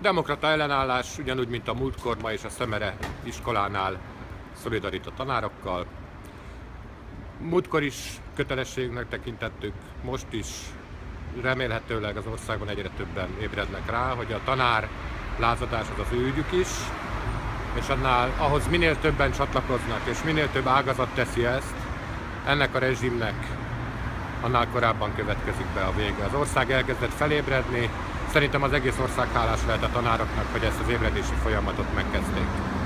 Demokrata ellenállás, ugyanúgy, mint a múltkor, ma és a Szemere iskolánál szolidarít a tanárokkal. Múltkor is kötelességnek tekintettük, most is remélhetőleg az országban egyre többen ébrednek rá, hogy a tanár lázadás az az ő ügyük is, és ahhoz minél többen csatlakoznak, és minél több ágazat teszi ezt, ennek a rezsimnek annál korábban következik be a vége. Az ország elkezdett felébredni, szerintem az egész ország hálás lehet a tanároknak, hogy ezt az ébredési folyamatot megkezdték.